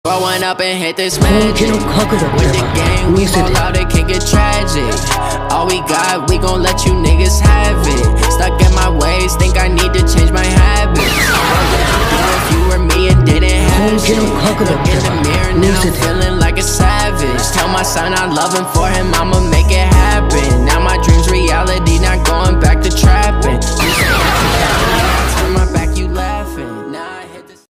I went up and hit this magic. With the game, we fall out, it can get tragic. All we got, we gon' let you niggas have it. Stuck in my ways, think I need to change my habits. If you were me and didn't have shit, look in the mirror now, feeling like a savage. Tell my son I love him, for him I'ma make it happen.